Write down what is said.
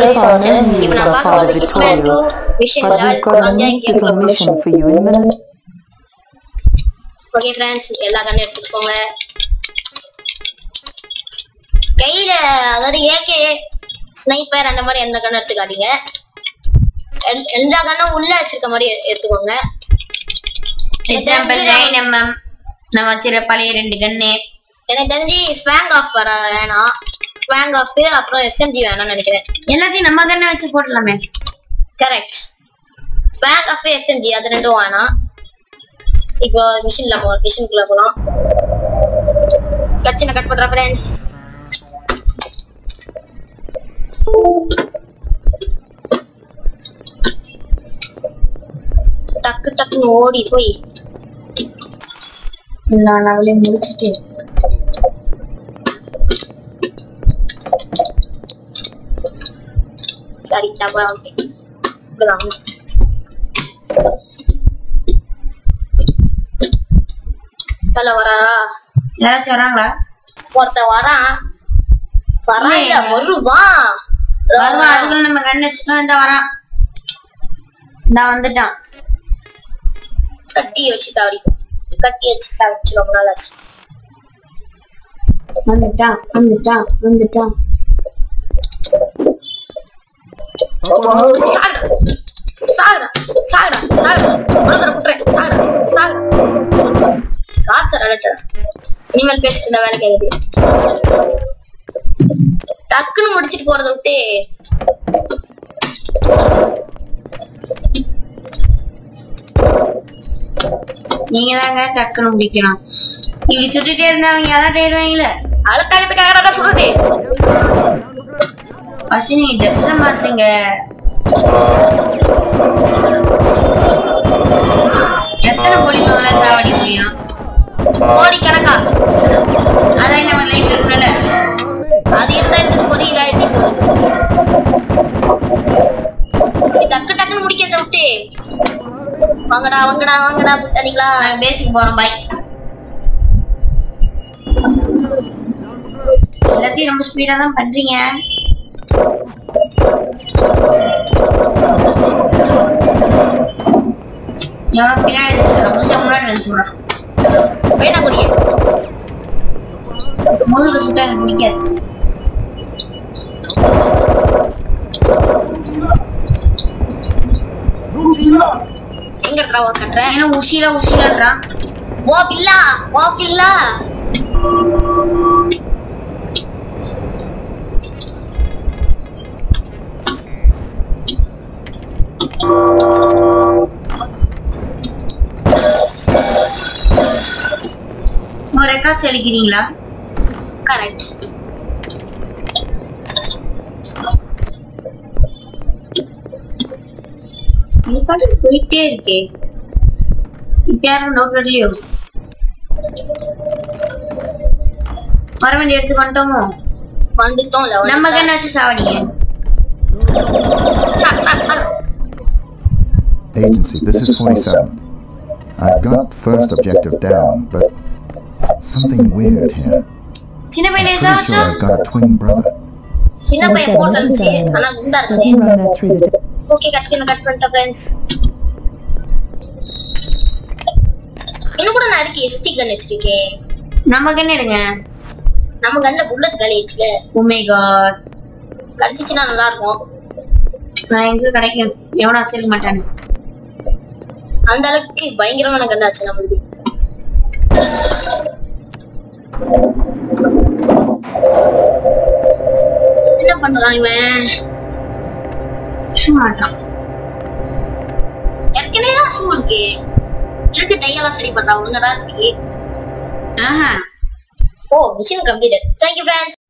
இப்போ நான் பார்க்க போறது Hitman 2 மிஷன் லெவல் அங்கே mission for you in a minute. Okay friends எல்லா கண்ணை எடுத்துக்கோங்க கையில அதாவது ஏகே ஸ்னைப்பர் அந்த மாதிரி எந்த கண்ணை எடுத்துக்காதீங்க எல்லா கண்ணும் உள்ள வச்சிருக்க மாதிரி எடுத்துக்கோங்க எக்ஸாம்பிள் 9mm நான் வச்சிர பழைய ரெண்டு கண்ணு எனக்கு தெரிஞ்சு ஸ்வாங் ஆஃப் வர வேணாம் ஸ்வாங் ஆஃப் அப்புறம் எஸ்எம்ஜி வேணும்னு நினைக்கிறேன் எல்லாத்தையும் நம்ம கண்ணை வச்சு போடலாமே கரெக்ட் ஸ்வாங் ஆஃப் எஸ்எம்ஜி அது ரெண்டும் வேணாம் இப்போ மிஷின்குள்ள போலாம் கட்சின கட் பண்ற फ्रेंड्स டக்கு டக்குன்னு ஓடி போய் நான் அவளே முடிச்சிட்டு சரி தப்பா ஓகே இப்படிதான் தல வராரா யாராச்சும் வராங்களா ஒருத்த வரான் வராங்க வருவான் அதுக்குள்ள நம்ம கண்ணு எடுத்துக்கலாம் இந்த வரான் இந்த வந்துட்டான் கட்டி வச்சு சாவடிச்சு ரொம்ப நாள் ஆச்சு வந்துட்டான் இனிமேல் பேசிட்டு வேலை கேக்குது டக்குன்னு முடிச்சிட்டு போறத விட்டு நீங்க தாங்க டக்குன்னு முடிக்கணும் இப்படி சுட்டுட்டே இருந்தாங்க யாராவது ஆயிடுவாங்கல்ல அழுத்தாகிறதுக்காக சொல்றது ஃபர்ஸ்ட் நீங்க ட்ரெஸ் மாத்துங்க எத்தனை போலீஸ் சாவடி முடியும் கோடி கணக்கா அதான் நம்ம லைஃப் இருக்கணும்ல அது இருந்தா இந்த பொடி இல்லாட்டி போகுது டக்கு டக்குன்னு முடிக்கிறத விட்டு வாங்கடா புத்தானீங்களா பேசிக்கு போறோம் பாய் எல்லாத்தையும் ரொம்ப ஸ்பீடா தான் பண்றீங்க எவ்வளவு பின்னாடி சொல்றான் கொஞ்சம் முன்னாடி வந்து சொல்றான் வேணா குடிய முதுகுல சுட்டா எனக்கு பிடிக்காது எங்க இருக்கா ஒரு கட்டுற ஏன்னா உஷிலான்றான் ஓ பில்லா ஒரு ரெக்கார்ட் செலிக்கிறீங்களா கரெக்ட் நீ பாட்டு போயிட்டே இருக்கே இப்ப யாரும் நோட் வரலையோ வர வேண்டிய எடுத்து வந்துட்டோம் நம்ம கண்ண வச்சு சாவடிங்க Agency, this is 47. I've got first objective down, but something weird here. சின்ன பையனை Pretty சாவச்சா sure I've got a twin brother. சின்ன பையன் போட்டல்சி ஆனா குண்டா இருக்கே ஓகே கட்சின கட் பண்ணிட்ட फ्रेंड्स இன்னும் கூட நான் இருக்கு எஸ்டி கன் வச்சிருக்கேன் நம்ம கண்ண எடுங்க நம்ம கன்ல புல்லட் காலி வச்சுல ஓ மை காட் கடிச்சினா நல்லா இருக்கும் நான் எங்க கிடைக்கும் எவனா வச்சிருக்க மாட்டானே அந்த அளவுக்கு பயங்கரமான கன் ஆச்சு நமக்கு என்ன பண்றான் இவன் சும்மாட்டான் ஏற்கனவே ஷூ இருக்கு எனக்கு டையெல்லாம் சரி பண்றான் ஒழுங்கதான் இருக்கு ஆஹா ஓ மிஷன் கம்ப்ளீட்டட் தேங்க்யூ फ्रेंड्स